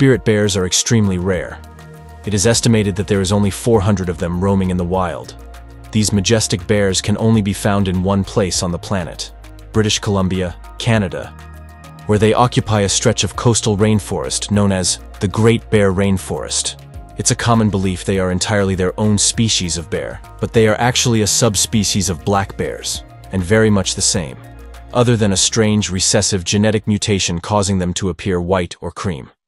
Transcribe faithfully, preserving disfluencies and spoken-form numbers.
spirit bears are extremely rare. It is estimated that there is only four hundred of them roaming in the wild. These majestic bears can only be found in one place on the planet, British Columbia, Canada, where they occupy a stretch of coastal rainforest known as the Great Bear Rainforest. It's a common belief they are entirely their own species of bear, but they are actually a subspecies of black bears, and very much the same, other than a strange recessive genetic mutation causing them to appear white or cream.